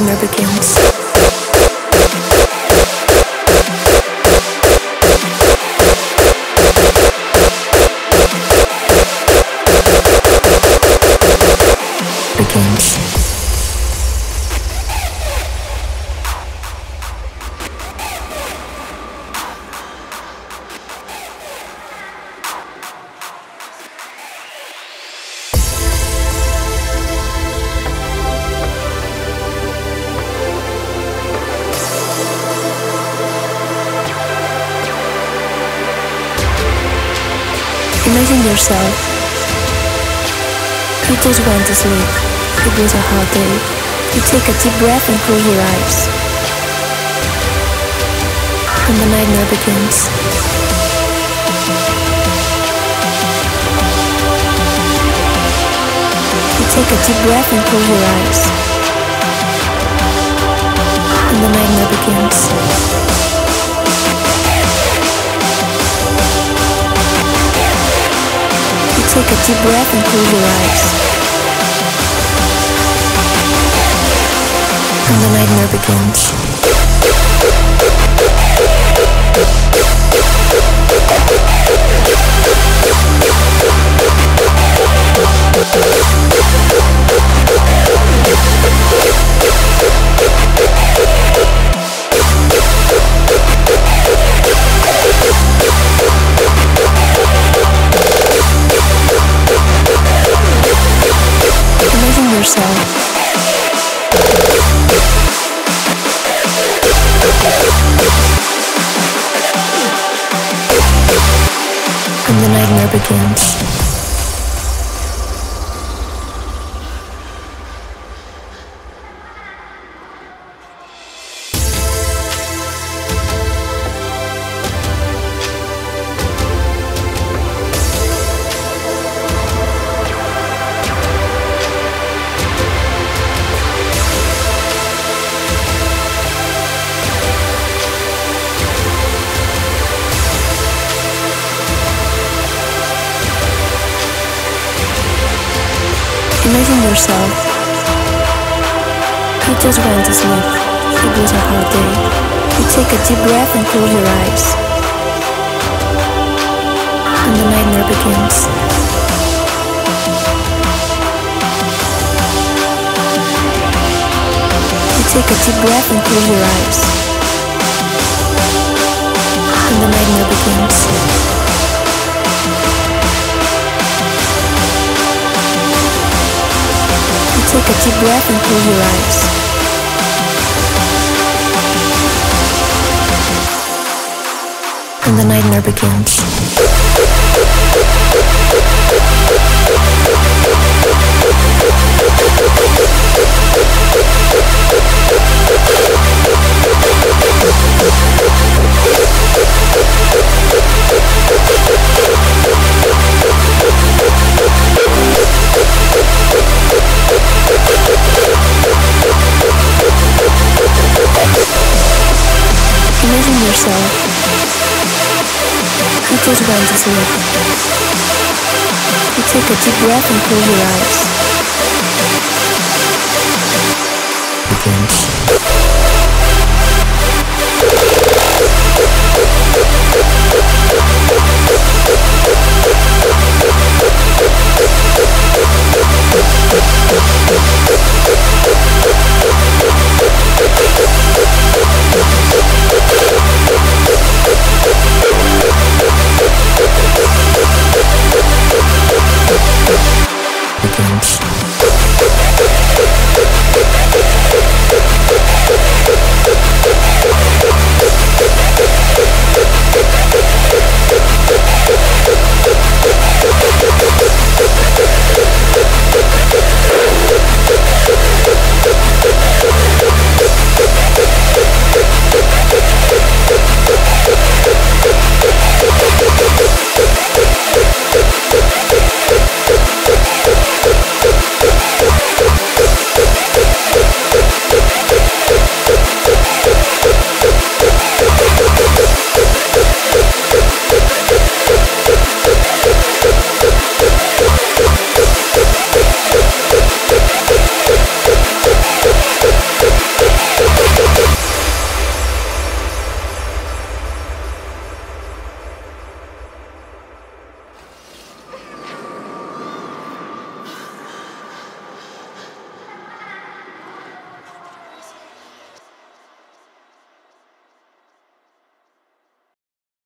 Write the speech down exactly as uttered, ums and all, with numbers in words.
nightmare begins. Begins. Imagine yourself. You just went to sleep. It was a hot day. You take a deep breath and close your eyes. And the nightmare begins. You take a deep breath and close your eyes. And the nightmare begins. Take a deep breath and close your eyes. And the nightmare begins. Imagine yourself. And the nightmare begins. Imagine yourself. You just went to sleep. It was a hot day. You take a deep breath and close your eyes. And the nightmare begins. You take a deep breath and close your eyes. And the nightmare begins. Take a deep breath and close your eyes. And the nightmare begins. Imagine yourself. You just went to sleep. You take a deep breath and close your eyes. Begins.